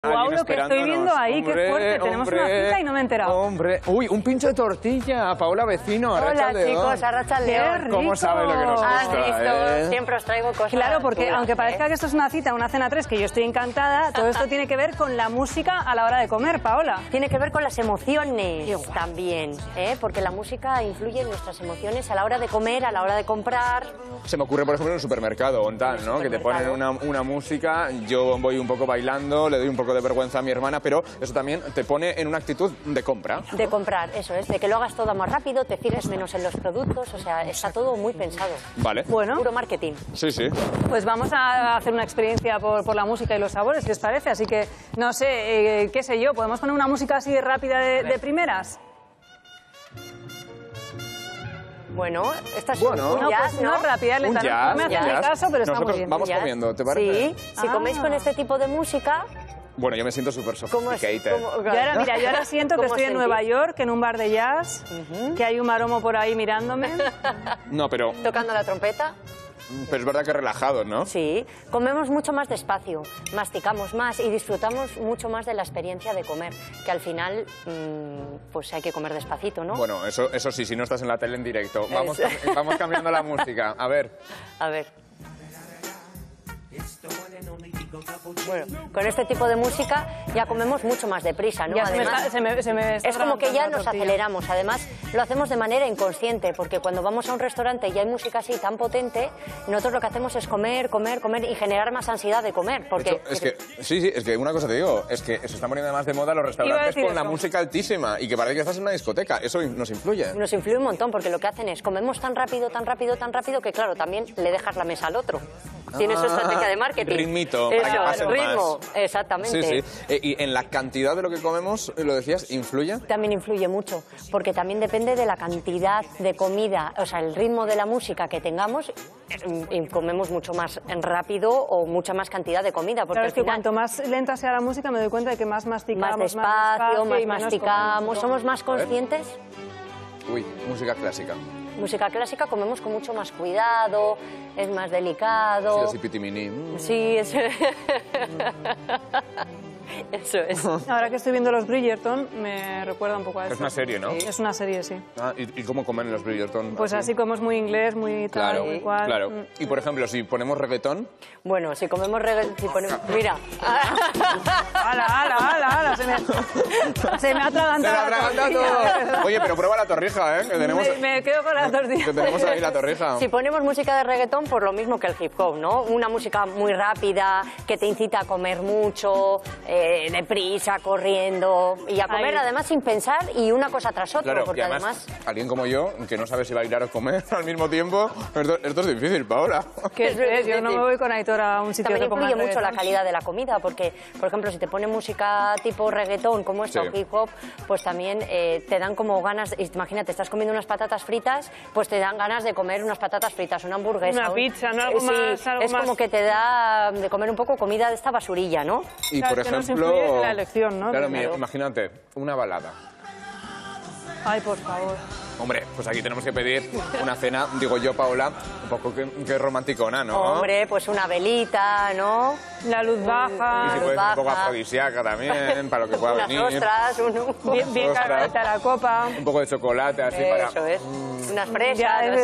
Guau, lo que estoy viendo ahí, qué fuerte. Tenemos una cita y no me he enterado. Hombre, uy, un pincho de tortilla, Paula Vecino. Hola chicos, Arratsaldeon. ¿Cómo sabes lo que nos gusta? ¿Has visto? Siempre os traigo cosas. Claro, porque aunque parezca que esto es una cita, una cena 3, que yo estoy encantada, todo esto tiene que ver con la música a la hora de comer, Paola. Tiene que ver con las emociones también, porque la música influye en nuestras emociones a la hora de comer, a la hora de comprar. Se me ocurre, por ejemplo, en el supermercado, ¿no? Que te ponen una música, yo voy un poco bailando, le doy un poco de vergüenza a mi hermana, pero eso también te pone en una actitud de compra. De comprar, eso es, de que lo hagas todo más rápido, te fijas menos en los productos, o sea, está todo muy pensado. Vale. Bueno. Puro marketing. Sí, sí. Pues vamos a hacer una experiencia por la música y los sabores, ¿qué os parece? Así que, no sé, qué sé yo, ¿podemos poner una música así rápida de primeras? Bueno, esta es bueno, un jazz, pues no es rápida, lenta. No me hacen caso, pero está muy bien. Vamos comiendo, ¿te parece? Sí, si coméis con este tipo de música... Bueno, yo me siento súper sophisticated. Yo ahora siento que estoy en Nueva York, en un bar de jazz, que hay un maromo por ahí mirándome. No, pero... Tocando la trompeta. Pero es verdad que relajado, ¿no? Sí, comemos mucho más despacio, masticamos más y disfrutamos mucho más de la experiencia de comer, que al final, pues hay que comer despacito, ¿no? Bueno, eso sí, si no estás en la tele en directo. Vamos cambiando la música. A ver. A ver. Bueno, con este tipo de música ya comemos mucho más deprisa, ¿no? Ya además, es como que ya nos tortilla. aceleramos. Además, lo hacemos de manera inconsciente, porque cuando vamos a un restaurante y hay música así tan potente, nosotros lo que hacemos es comer, comer, comer y generar más ansiedad de comer. Porque De hecho, es que una cosa te digo, es que se están poniendo más de moda los restaurantes con la música altísima y que parece que estás en una discoteca. Eso nos influye. nos influye un montón, porque lo que hacen es comemos tan rápido, tan rápido, tan rápido, que claro, también le dejas la mesa al otro. Tiene su estrategia de marketing. Ritmito, para que pasen ritmo, más. exactamente. Sí, sí. Y en la cantidad de lo que comemos, lo decías, ¿influye? También influye mucho, porque también depende de la cantidad de comida, o sea, el ritmo de la música que tengamos, y comemos mucho más rápido o mucha más cantidad de comida. Porque Claro, es que al final, cuanto más lenta sea la música, me doy cuenta de que más masticamos, más despacio, más y menos masticamos, comemos. somos más conscientes. Uy, música clásica. Música clásica comemos con mucho más cuidado, es más delicado. Sí, así pitimini. Sí, eso es. Ahora que estoy viendo los Bridgerton, me recuerda un poco a eso. Es una serie, ¿no? Es una serie, sí. Ah, ¿y cómo comen en los Bridgerton? Pues así como es muy inglés, muy tal, Claro, muy cual. claro. Y por ejemplo, si ponemos reggaetón... Bueno, si comemos mira. ¡Hala! Se me ha atragantado. todo. Oye, pero prueba la torrija, ¿eh? Que tenemos, Me quedo con la tortilla. que tenemos ahí la torrija. Si ponemos música de reggaetón, pues lo mismo que el hip hop, ¿no? Una música muy rápida, que te incita a comer mucho, deprisa, corriendo, y a comer además sin pensar y una cosa tras otra, Claro, porque y además, alguien como yo, que no sabe si bailar o comer al mismo tiempo, esto es difícil, Paola. ¿Qué es? Yo no me voy con Aitor a un sitio también que ponga influye mucho la reggaetón. calidad de la comida, porque, por ejemplo, si te ponen música tipo reggaetón, como esto, Sí. hip hop, pues también te dan como ganas, imagínate, estás comiendo unas patatas fritas, pues te dan ganas de comer unas patatas fritas, una hamburguesa. Una pizza, ¿no? Algo Sí, más, algo es más. como que te da de comer un poco comida de esta basurilla, ¿no? Y Claro, por que nos ejemplo... influye en la elección, ¿no? Claro, Claro. imagínate, una balada. Ay, por favor. Hombre, pues aquí tenemos que pedir una cena, digo yo, Paola, un poco que romanticona, ¿no? Hombre, pues una velita, ¿no? La luz Y baja, si puede ser un poco afrodisíaca también, para lo que pueda Unas venir. ostras, bien Ostras. cargadita la copa. Un poco de chocolate, así para... Eso es. Unas fresas, Ya, así.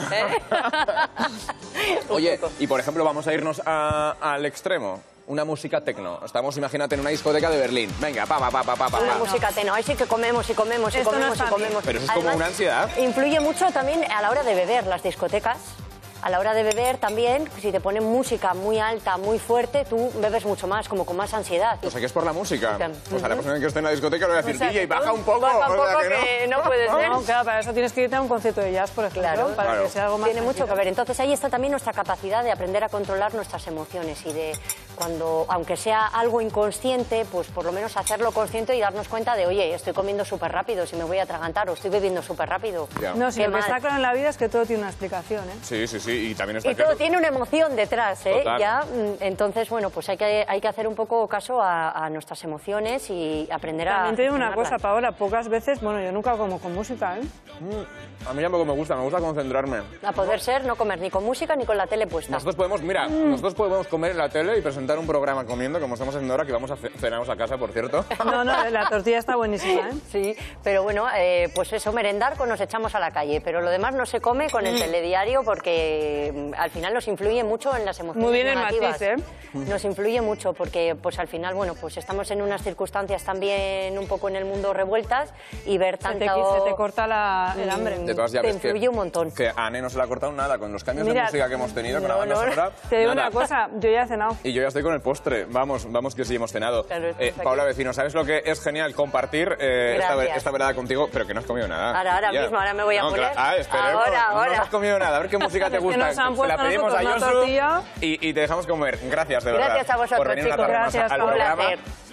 Oye, y por ejemplo, vamos a irnos al extremo. Una música tecno. Estamos, imagínate, en una discoteca de Berlín. Venga, pa. Una música tecno. Ahí sí que comemos y comemos y Esto no comemos está y comemos. Pero eso es como Además, una ansiedad. Influye mucho también a la hora de beber las discotecas. A la hora de beber también, si te ponen música muy alta, muy fuerte, tú bebes mucho más, como con más ansiedad. O sea, que es por la música. Ujú. O sea, la persona que esté en la discoteca le voy a decir, O sea, DJ, que baja tú un poco. baja un o sea, poco, que no puede ser. No, claro, para eso tienes que irte a un concierto de jazz, por ejemplo, Claro, para que sea algo más Tiene mucho tranquilo. que ver. Entonces ahí está también nuestra capacidad de aprender a controlar nuestras emociones y de cuando, aunque sea algo inconsciente, pues por lo menos hacerlo consciente y darnos cuenta de, oye, estoy comiendo súper rápido, si me voy a atragantar, o estoy bebiendo súper rápido. Ya. No, si Qué lo que mal. está claro en la vida es que todo tiene una explicación, ¿eh? Sí, y también está Y que... todo tiene una emoción detrás, ¿eh? Total. Ya, entonces, bueno, pues hay que hacer un poco caso a nuestras emociones y aprender a... También te digo una cosa, gestionarlas. Paola, pocas veces, bueno, yo nunca como con música, ¿eh? A mí tampoco me gusta concentrarme. A poder ser, no comer ni con música ni con la tele puesta. Nosotros podemos, mira, nosotros podemos comer en la tele y presentar aguantar un programa comiendo, como estamos haciendo ahora, que vamos a cenarnos a casa, por cierto. No, la tortilla está buenísima, ¿eh? Sí, pero bueno, pues eso, merendar cuando nos echamos a la calle, pero lo demás no se come con el telediario porque al final nos influye mucho en las emociones Muy bien negativas. el matiz, ¿eh? Nos influye mucho porque pues al final, bueno, pues estamos en unas circunstancias también un poco en el mundo revueltas y ver tanto... Se te corta el hambre. De todas, ya te ves influye un montón. que a Ane no se le ha cortado nada con los cambios Mira, de música que hemos tenido, con no, la banda sonora. Te digo nada. una cosa, yo ya he cenado. Y yo ya estoy con el postre. Vamos que sí hemos cenado. Claro, estás aquí. Paula Vecino, ¿sabes lo que es genial compartir esta velada contigo? Pero que no has comido nada. Ahora Ya. mismo, ahora me voy a poner. Esperemos. Ahora. No has comido nada. A ver qué música te Es que gusta. nos han Se puesto la pedimos a nosotros una Yosu tortilla. y te dejamos comer. Gracias, de verdad. Gracias a vosotros, por venir una chicos. tarde más Gracias, al un programa. placer.